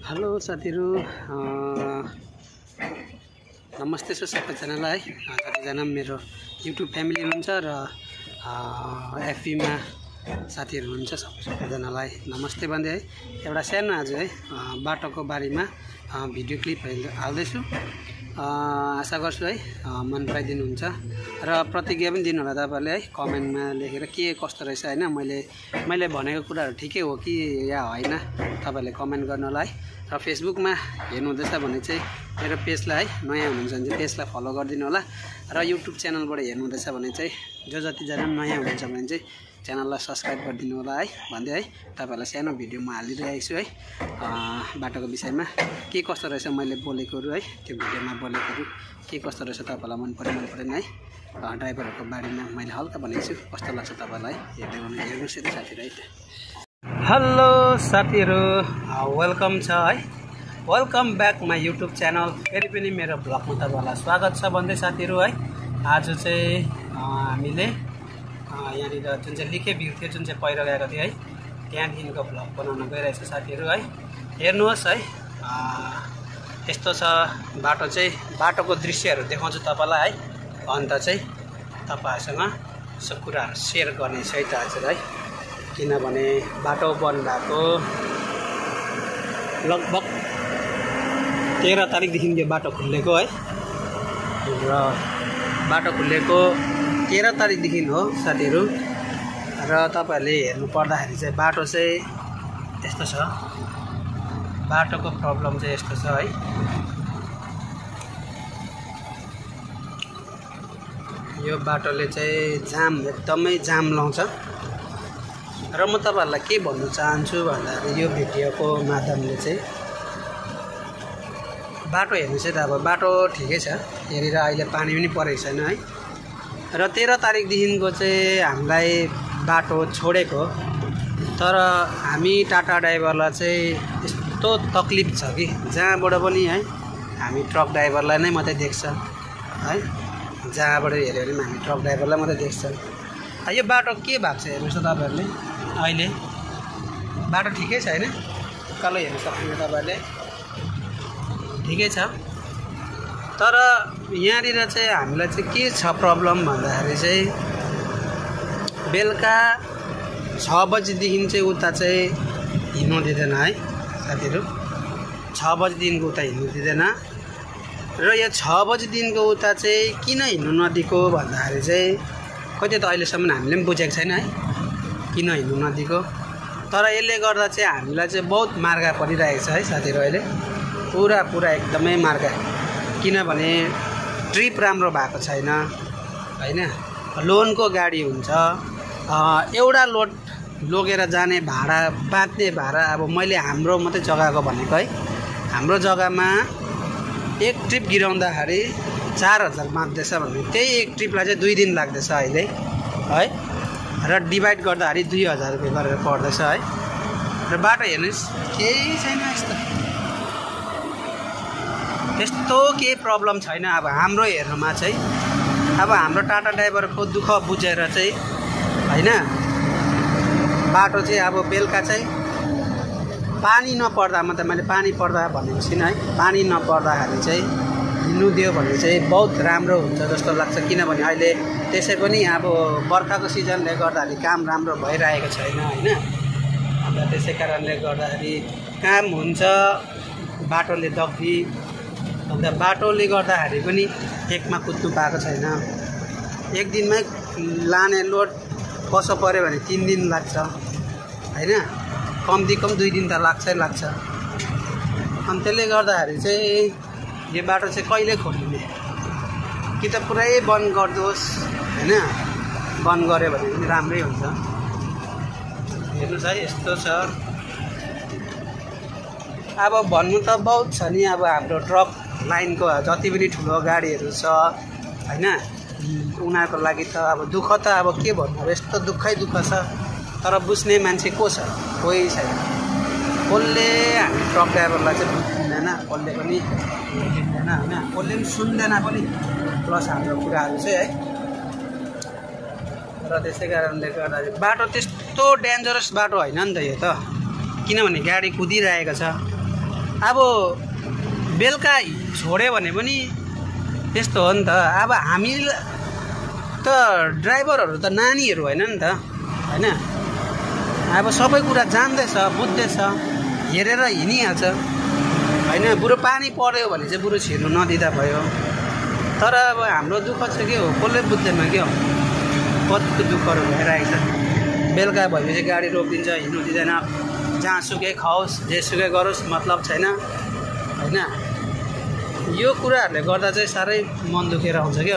Hello साथीहरु, नमस्ते छ सबैजनालाई। कतिजना मेरो युट्युब फ्यामिली हुनुहुन्छ र एफबी मा साथीहरु हुनुहुन्छ, सबैजनालाई नमस्ते भन्दै है एउटा सानो आज है बाटोको बारेमा भिडियो क्लिप हाल्दैछु। आशा गर्छु है मन पराइदिनुहुन्छ र प्रतिक्रिया पनि दिनु होला तपाईहरुले है, कमेन्टमा लेखेर के कस्तो रहेछ हैन, मैले भनेको कुराहरु ठिकै हो कि या हैन तपाईहरुले कमेन्ट गर्नु होला है। र फेसबुकमा हेर्नु हुँदैछ भने चाहिँ मेरो पेजलाई है, नयाँ हुनुहुन्छ भने चाहिँ पेजलाई फलो गरिदिनु होला र युट्युब च्यानलबाट हेर्नु हुँदैछ भने चाहिँ जति जना नयाँ हुनुहुन्छ भने चाहिँ च्यानललाई सब्स्क्राइब गरिदिनु होला है भन्दै है तपाईहरुलाई सानो भिडियो म हालिरहेको छु है। बाटोको विषयमा के कस्तो रहेछ मैले बोलेकोहरु है, त्यो भिडियोमा बोलेकोहरु के कस्तो रहेछ तपाईहरुलाई मन परेन है। ड्राइभरहरुको बारेमा मैले हल्का भनेको छु, कस्तो लाग्छ तपाईहरुलाई हेर्नुस् है साथीहरु है। हेलो साथीहरु, वेलकम छ है, welcome back my YouTube channel. फेरि पनि मेरो ब्लगमा तपाईहरुलाई स्वागत छ भन्दै साथीहरु है। आज चाहिँ हामीले यहाँनिर जुन चाहिँ लिखे भिउ थियो, जुन चाहिँ पहिरो गएको थियो है, त्यहाँदेखिको ब्लग बनाउन गइरहेछ साथीहरु है। हेर्नुहोस् है, यस्तो छ बाटो चाहिँ, बाटोको दृश्यहरू देखाउँछु तपाईलाई है। अन्त चाहिँ तपाईहरुसँग सब कुराहरू सेयर गर्ने छ है त आज है। किनभने बाटो बन्द भएको लगभग 13 तारिकदेखि यो बाटो खुलेको है, र बाटो खुलेको 13 तारिकदेखि हो साथीहरु। र तपाईहरुले हेर्नु पर्दाखेरि चाहिँ बाटो चाहिँ यस्तो छ, बाटोको प्रब्लम चाहिँ यस्तो छ है। यो बाटोले चाहिँ जाम, एकदमै जाम लाउँछ। र म तपाईहरुलाई के भन्नु चाहन्छु भन्दाखेरि यो भिडियोको माध्यमले चाहिँ बाटो हेर्नु चाहिँ अब बाटो ठिकै छ, यहाँनिर अहिले पानी पनि परेको छैन है। र 13 तारिकदेखिको चाहिँ हामीलाई बाटो छोडेको, तर हामी टाटा ड्राइभरलाई चाहिँ यस्तो तकलिफ छ कि जहाँबाट पनि है हामी ट्रक ड्राइभरलाई नै मात्रै देख्छ है, जहाँबाट हेऱ्यो भने हामी ट्रक ड्राइभरलाई मात्रै देख्छ। यो बाटो के भएको छ हेर्नुहोस् त तपाईहरुले, अहिले बाटो ठिकै छ हैन, उकालो हेर्न सक्नुहुन्छ तपाईहरुले, ठिकै छ। तर यहाँनिर चाहिँ हामीलाई चाहिँ के छ प्रब्लम भन्दाखेरि चाहिँ बेलुका 6 बजेदेखि चाहिँ उता चाहिँ हिँड्नु दिँदैन है साथीहरु। 6 बजेदेखिको उता हिँड्नु दिँदैन। र यो 6 बजेदेखिको उता चाहिँ किन हिँड्नु नदिएको भन्दाखेरि चाहिँ खै त्यो त अहिलेसम्म हामीले पनि बुझेको छैन है, किन हिँड्नु नदिएको। तर यसले गर्दा चाहिँ हामीलाई चाहिँ बहुत मार्गा परिरहेको छ है साथीहरु, अहिले पुरा एकदमै मार्गा। किनभने ट्रिप राम्रो भएको छैन हैन, लोनको गाडी हुन्छ, एउटा लोड लगेर जाने भाडा, बाँच्ने भाडा। अब मैले हाम्रो मात्रै जग्गाको भनेको है, हाम्रो जग्गामा एक ट्रिप गिराउँदाखेरि 4000 बाँच्दैछ भने त्यही एक ट्रिपलाई चाहिँ 2 दिन लाग्दैछ अहिले है। र डिभाइड गर्दाखेरि 2000 रुपैयाँ गरेर पर्दैछ है। र बाटो हेर्नुस् केही छैन, यस्तो केही प्रब्लम छैन। अब हाम्रो हेर्नुमा चाहिँ अब हाम्रो टाटा ड्राइभरको दुःख बुझेर चाहिँ हैन, बाटो चाहिँ अब बेलुका चाहिँ पानी नपर्दा, मतलब मैले पानी पर्दा भनेको छुइनँ है, पानी नपर्दाखेरि चाहिँ हिँड्नु दियो भने चाहिँ बहुत राम्रो हुन्छ जस्तो लाग्छ। किनभने अहिले त्यसै पनि अब बर्खाको सिजनले गर्दाखेरि काम राम्रो भइरहेको छैन हैन। अन्त त्यसै कारणले गर्दाखेरि काम हुन्छ, बाटोले दग्दी, अन्त बाटोले गर्दाखेरि पनि एकमा कुद्नु पाएको छैन। एक दिनमै लाने लोड कसो पर्यो भने 3 दिन लाग्छ हैन, कम्ती 2 दिन त लाग्छ। अनि त्यसले गर्दाखेरि चाहिँ यो बाटो चाहिँ कहिले खोलिने, कि त पुरै बन्द गरिदियोस् हैन, बन्द गर्यो भने पनि राम्रै हुन्छ। हेर्नुहोस् है, यस्तो छ। अब भन्नु त बहुत छ नि, अब हाम्रो ट्रक लाइनको जति पनि ठुलो गाडीहरू छ हैन, उनीहरूको लागि त अब दुःख त अब के भन्नु, अब यस्तो दुःखै दुःख छ। तर बुझ्ने मान्छे को छ, कोही छैन। कसले हामी ट्रक ड्राइभरलाई चाहिँ बुझ्दैन, कसले पनि बुझ्दैन हैन, कसले पनि सुन्दैन पनि प्लस हाम्रो कुराहरू चाहिँ है। र त्यसै कारणले गर्दा बाटो त्यस्तो डेन्जरस बाटो हैन नि त यो त, किनभने गाडी कुदिरहेको छ। अब बेलुका छोड्यो भने पनि त्यस्तो हो नि त। अब हामी त ड्राइभरहरू त नानीहरू होइन नि त होइन। अब सबै कुरा जान्दैछ बुझ्दैछ हेरेर हिँडिहाल्छ होइन। बरु पानी पर्यो भने चाहिँ बरु छिर्नु नदिँदा भयो। तर अब हाम्रो दुःख चाहिँ के हो कसले बुझ्दैन क्या हो। कतिको दुःखहरू भइरहेको छ। बेलुका भएपछि गाडी रोकिदिन्छ हिँड्नु दिँदैन। जहाँसुकै खाओस् जेसुकै गरोस् मतलब छैन होइन। यो कुराहरूले गर्दा चाहिँ साह्रै मन दुखेर आउँछ क्या।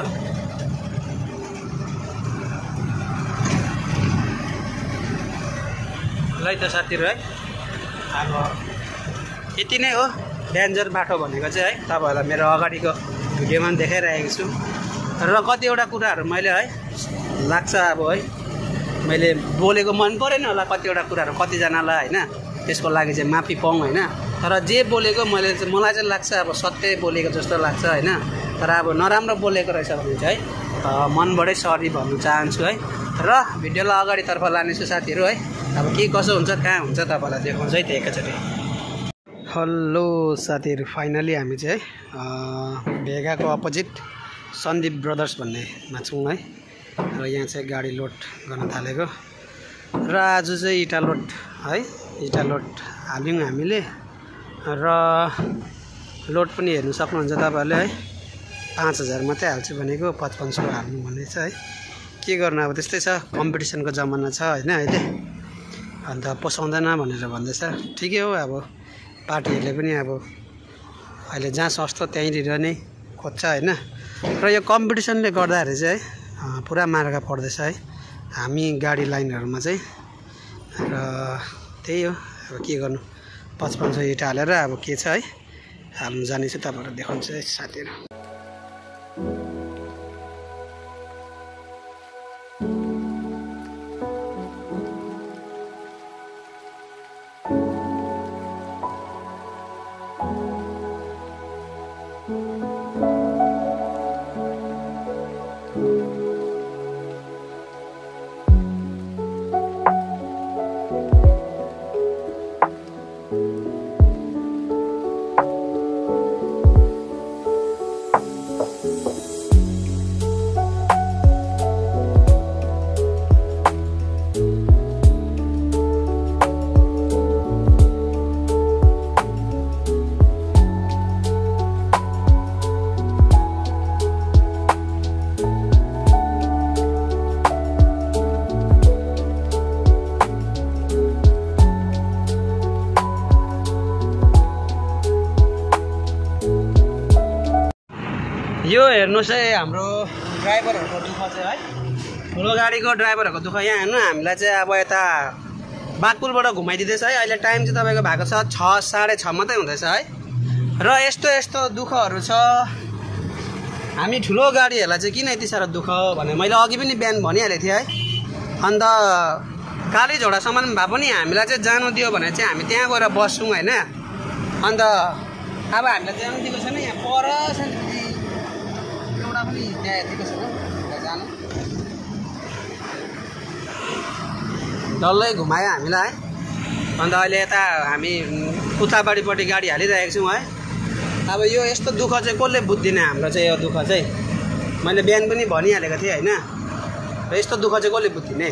ल त साथीहरू है अब यति नै हो डेन्जर बाटो भनेको चाहिँ है। तपाईँहरूलाई मेरो अगाडिको भिडियोमा पनि देखाइरहेको छु। र कतिवटा कुराहरू मैले है लाग्छ अब है मैले बोलेको मन परेन होला कतिवटा कुराहरू कतिजनालाई होइन। त्यसको लागि चाहिँ माफी पाऊँ होइन। तर जे बोलेको मलाई चाहिँ लाग्छ अब सत्य बोलेको जस्तो लाग्छ होइन। तर अब नराम्रो बोलेको रहेछ भने चाहिँ है मनबाटै सरी भन्नु चाहन्छु है। र भिडियोलाई अगाडितर्फ लानेछु साथीहरू है। अब के कसो हुन्छ कहाँ हुन्छ तपाईँलाई देखाउँछु है त एकैचोटि। हेलो साथीहरू फाइनली हामी चाहिँ भेगाको अपोजिट सन्दीप ब्रदर्स भन्नेमा छौँ है। र यहाँ चाहिँ गाडी लोड गर्न थालेको र आज चाहिँ इटा लोड है इटा लोड हाल्यौँ हामीले। र लोड पनि हेर्नु सक्नुहुन्छ तपाईँहरूले है। 5000 मात्रै हाल्छु भनेको 5500 हाल्नु भन्ने छ है। के गर्नु अब त्यस्तै छ कम्पिटिसनको जमाना छ होइन अहिले। अन्त पोसाउँदैन भनेर भन्दैछ ठिकै हो। अब पार्टीहरूले पनि अब अहिले जहाँ सस्तो त्यहीँनिर नै खोज्छ होइन। र यो कम्पिटिसनले गर्दाखेरि चाहिँ है पुरा मार्का पर्दैछ है हामी गाडी लाइनहरूमा चाहिँ। र त्यही हो अब के गर्नु 5500 इटा हालेर अब के छ है हाल्नु जानेछु तपाईँहरू देखाउँछु है साथीहरू। यो हेर्नुहोस् है हाम्रो ड्राइभरहरूको दुःख चाहिँ है। ठुलो गाडीको ड्राइभरहरूको दुःख यहाँ हेर्नु हामीलाई चाहिँ अब यता बागपुलबाट घुमाइदिँदैछ है। अहिले टाइम चाहिँ तपाईँको भएको छ 6 साढे 6 मात्रै हुँदैछ है। र यस्तो यस्तो दुःखहरू छ। हामी ठुलो गाडीहरूलाई चाहिँ किन यति साह्रो दुःख भने मैले अघि पनि बिहान भनिहालेको थिएँ है। अन्त काली झोडासम्म भए पनि हामीलाई चाहिँ जानु दियो भने चाहिँ हामी त्यहाँ गएर बस्छौँ होइन। अन्त अब हामीलाई जानु दिएको छैन यहाँ पर एउटा पनि त्यहाँ दिएको छैन जानु। डल्लै घुमायो हामीलाई है। अन्त अहिले यता हामी उताबारीपट्टि गाडी हालिरहेको छौँ है। अब यो यस्तो दुःख चाहिँ कसले बुझ्दिनँ हाम्रो चाहिँ यो दुःख चाहिँ मैले बिहान पनि भनिहालेको थिएँ होइन। र यस्तो दुःख चाहिँ कसले बुझ्दिने।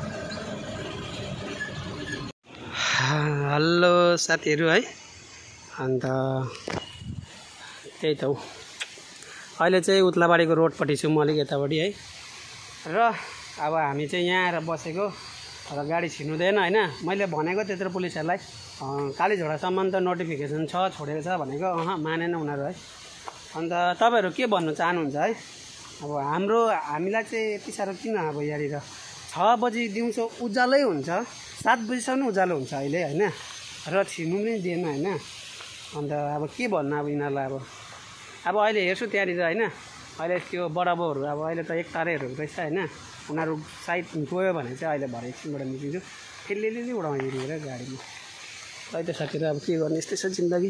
हेलो साथीहरू है। अन्त त्यही त हो अहिले चाहिँ उतलाबारीको रोडपट्टि छु म अलिक यतापट्टि है। र अब हामी चाहिँ यहाँ आएर बसेको र गाडी छिर्नुहुँदैन होइन। मैले भनेको त्यत्रो पुलिसहरूलाई काली झोडासम्म त नोटिफिकेसन छ छोडेको छ भनेको मानेन उनीहरू है। अन्त तपाईँहरू के भन्नु चाहनुहुन्छ है। अब हामीलाई चाहिँ यति साह्रो किन अब यहाँनिर 6 बजी दिउँसो उज्यालै हुन्छ 7 बजीसम्म उज्यालो हुन्छ अहिले होइन। र छिर्नु पनि दिएन होइन। अन्त अब के भन्नु अब यिनीहरूलाई अब अहिले हेर्छु त्यहाँनिर होइन। अहिले त्यो बडाबोहरू अब अहिले त एक तारेहरू रहेछ होइन। उनीहरू साइड गयो भने चाहिँ अहिले भरे एकछिनबाट निस्किन्छु फेरि लिलि उडाउँदिएर गाडीमा। अहिले त साथीहरू अब के गर्ने यस्तै छ जिन्दगी।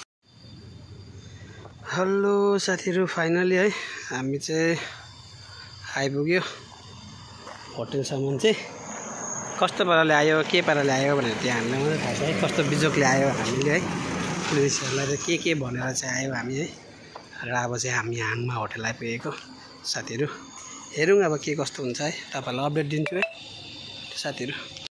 हेलो साथीहरू फाइनली है हामी चाहिँ आइपुग्यो होटलसम्म चाहिँ। कस्तो पाराले आयो के पाराले आयो भनेर त्यहाँ हामीलाई मात्रै थाहा छ है। कस्तो बिजोकले आयो हामीले है। पुलिसहरूलाई के भनेर चाहिँ आयो हामी है। र अब चाहिँ हामी हाङमा होटल आइपुगेको साथीहरू। हेरौँ अब के कस्तो हुन्छ है, तपाईँहरूलाई अपडेट दिन्छु है साथीहरू।